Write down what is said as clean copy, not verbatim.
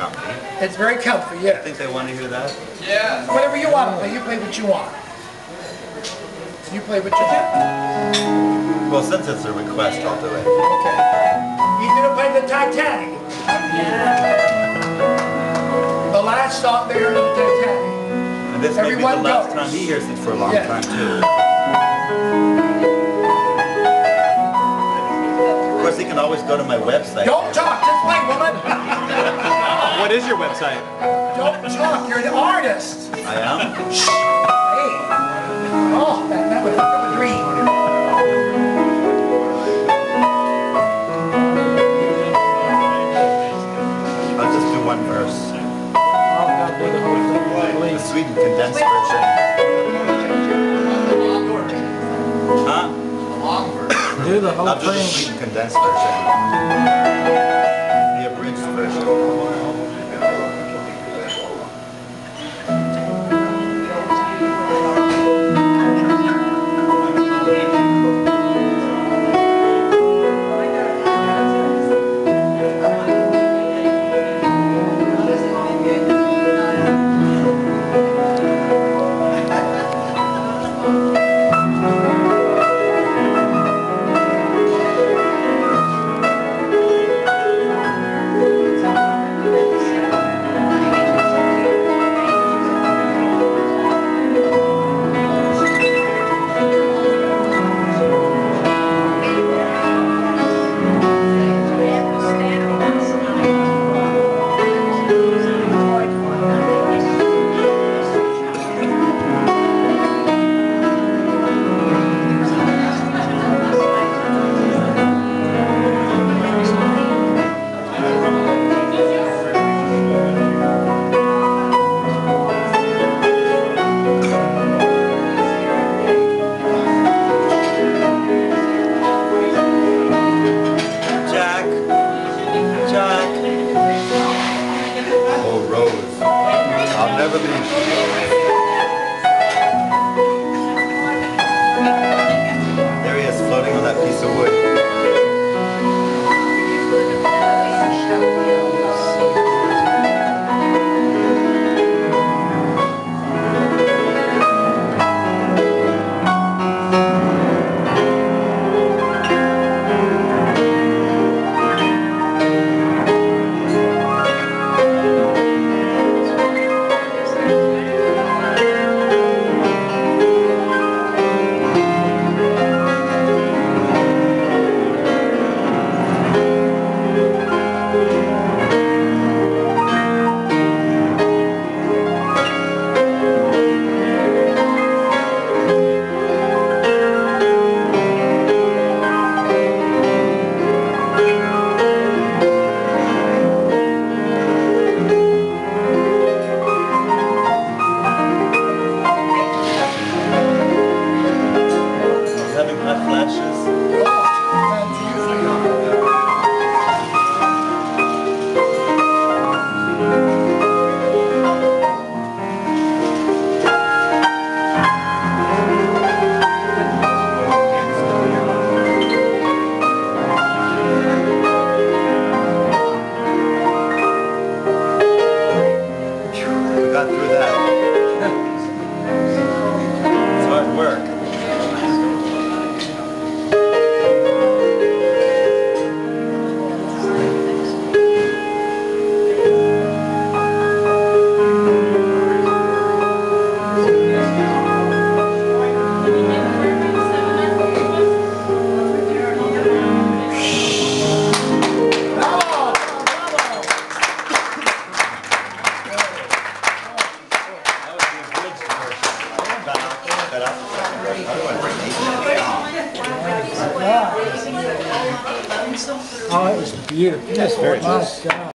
comfy. It's very comfy, I yeah. think they want to hear that. Yeah. Whatever you want to play, you play what you want. You play what you want. Well, since it's a request, I'll do it. Okay. He's going to play the Titanic. The last song they heard of the Titanic. And this may be the Everyone last goes. time he hears it for a long Yeah. time, too. Of course, he can always go to my website. Don't talk, just play, woman. What is your website? Don't talk, you're an artist. I am? Hey. Oh, that was a dream. I'll just do one verse. The Sweden condensed version. Huh? Do the whole I'll do the thing. Sweden condensed version. The abridged version. I'll never leave. There he is, floating on that piece of wood. Oh, it was beautiful. Yes, very nice.